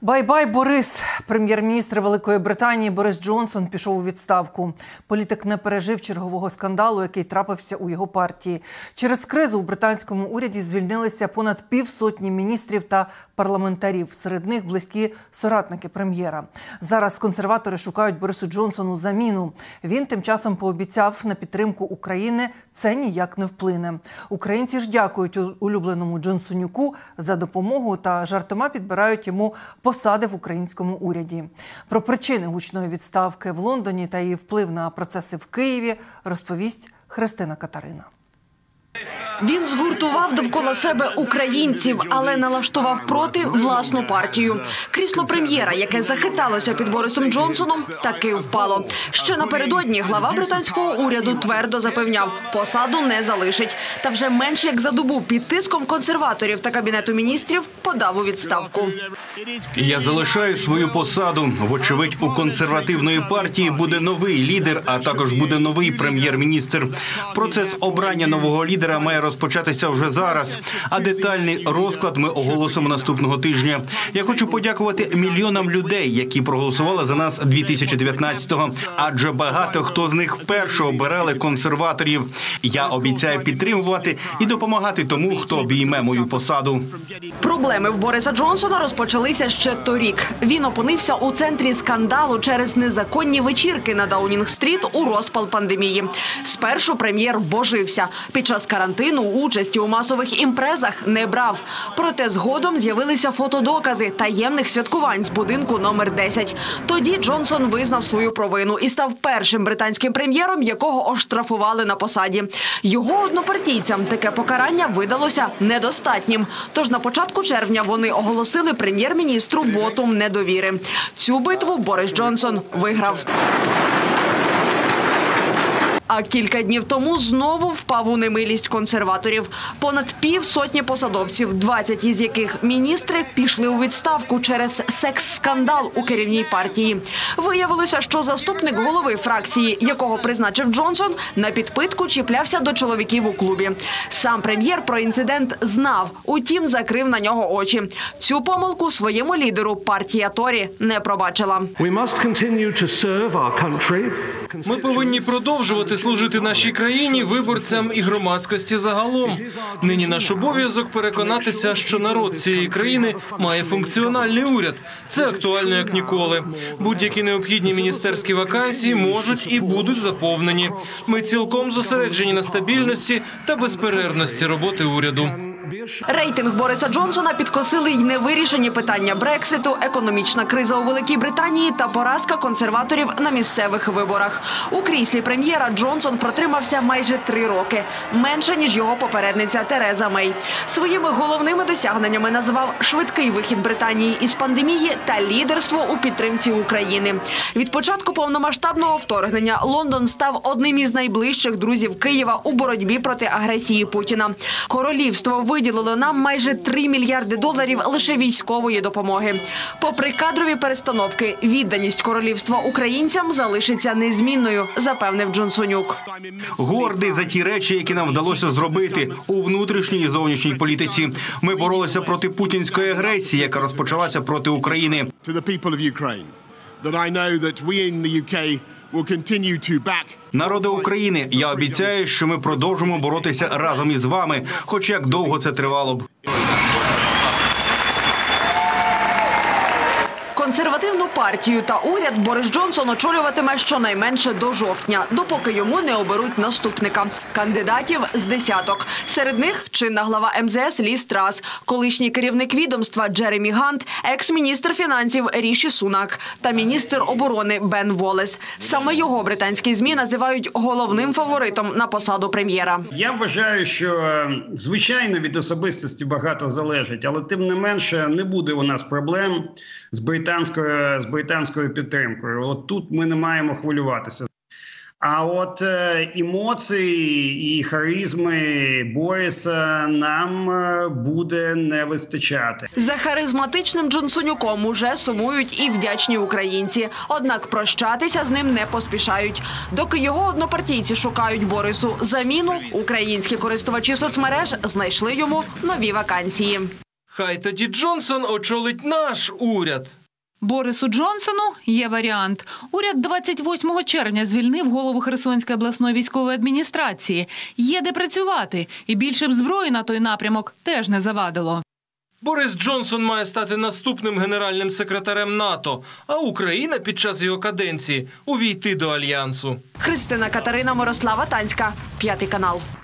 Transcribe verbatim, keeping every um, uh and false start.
Бай-бай, Борис. Прем'єр-міністр Великої Британії Борис Джонсон пішов у відставку. Політик не пережив чергового скандалу, який трапився у його партії. Через кризу в британському уряді звільнилися понад півсотні міністрів та парламентарів. Серед них близькі соратники прем'єра. Зараз консерватори шукають Борису Джонсону заміну. Він тим часом пообіцяв, на підтримку України це ніяк не вплине. Українці ж дякують улюбленому Джонсонюку за допомогу та жартома підбирають йому посади в українському уряді. Про причини гучної відставки в Лондоні та її вплив на процеси в Києві розповість Христина Катарина. Він згуртував довкола себе українців, але налаштував проти власну партію. Крісло прем'єра, яке захиталося під Борисом Джонсоном, таки впало. Ще напередодні глава британського уряду твердо запевняв, посаду не залишить. Та вже менше як за добу під тиском консерваторів та Кабінету міністрів подав у відставку. Я залишаю свою посаду. Вочевидь, у консервативної партії буде новий лідер, а також буде новий прем'єр-міністр. Процес обрання нового лідера має розпочатися вже зараз, а детальний розклад ми оголосимо наступного тижня. Я хочу подякувати мільйонам людей, які проголосували за нас дві тисячі дев'ятнадцятого, адже багато хто з них вперше обирали консерваторів. Я обіцяю підтримувати і допомагати тому, хто обійме мою посаду. Проблеми в Бориса Джонсона розпочалися ще торік. Він опинився у центрі скандалу через незаконні вечірки на Даунінг-стріт у розпал пандемії. Спершу прем'єр божився. Під час карантину участі у масових імпрезах не брав. Проте згодом з'явилися фотодокази таємних святкувань з будинку номер десять. Тоді Джонсон визнав свою провину і став першим британським прем'єром, якого оштрафували на посаді. Його однопартійцям таке покарання видалося недостатнім. Тож на початку червня вони оголосили прем'єр-міністру вотум недовіри. Цю битву Борис Джонсон виграв. А кілька днів тому знову впав у немилість консерваторів. Понад півсотні посадовців, двадцять із яких міністри, пішли у відставку через секс-скандал у керівній партії. Виявилося, що заступник голови фракції, якого призначив Джонсон, на підпитку чіплявся до чоловіків у клубі. Сам прем'єр про інцидент знав, утім закрив на нього очі. Цю помилку своєму лідеру партія Торі не пробачила. Ми повинні продовжувати служити нашій країні, виборцям і громадськості загалом. Нині наш обов'язок переконатися, що народ цієї країни має функціональний уряд. Це актуально як ніколи. Будь-які необхідні міністерські вакансії можуть і будуть заповнені. Ми цілком зосереджені на стабільності та безперервності роботи уряду. Рейтинг Бориса Джонсона підкосили й невирішені питання Брекситу, економічна криза у Великій Британії та поразка консерваторів на місцевих виборах. У кріслі прем'єра Джонсон протримався майже три роки. Менше, ніж його попередниця Тереза Мей. Своїми головними досягненнями назвав швидкий вихід Британії із пандемії та лідерство у підтримці України. Від початку повномасштабного вторгнення Лондон став одним із найближчих друзів Києва у боротьбі проти агресії Путіна. Королівство виділило нам майже три мільярди доларів лише військової допомоги. Попри кадрові перестановки, відданість королівства українцям залишиться незмінною, запевнив Джонсонюк. Гордий за ті речі, які нам вдалося зробити у внутрішній і зовнішній політиці. Ми боролися проти путінської агресії, яка розпочалася проти України. Народи України, я обіцяю, що ми продовжимо боротися разом із вами, хоч як довго це тривало б. Консервативну партію та уряд Борис Джонсон очолюватиме щонайменше до жовтня, допоки йому не оберуть наступника. Кандидатів з десяток. Серед них чинна глава ем зе ес Ліз Трас, колишній керівник відомства Джеремі Гант, екс-міністр фінансів Ріші Сунак та міністр оборони Бен Волес. Саме його британські ЗМІ називають головним фаворитом на посаду прем'єра. Я вважаю, що, звичайно, від особистості багато залежить, але тим не менше не буде у нас проблем з британською, з британською підтримкою. От тут ми не маємо хвилюватися. А от е, емоції і харизми Бориса нам е, буде не вистачати. За харизматичним Джонсонюком уже сумують і вдячні українці. Однак прощатися з ним не поспішають. Доки його однопартійці шукають Борису заміну, українські користувачі соцмереж знайшли йому нові вакансії. Хай тоді Джонсон очолить наш уряд. Борису Джонсону є варіант. Уряд двадцять восьмого червня звільнив голову Херсонської обласної військової адміністрації. Є де працювати. І більше б зброї на той напрямок теж не завадило. Борис Джонсон має стати наступним генеральним секретарем НАТО, а Україна під час його каденції увійти до Альянсу. Христина Катерина, Мирослава Танська, П'ятий канал.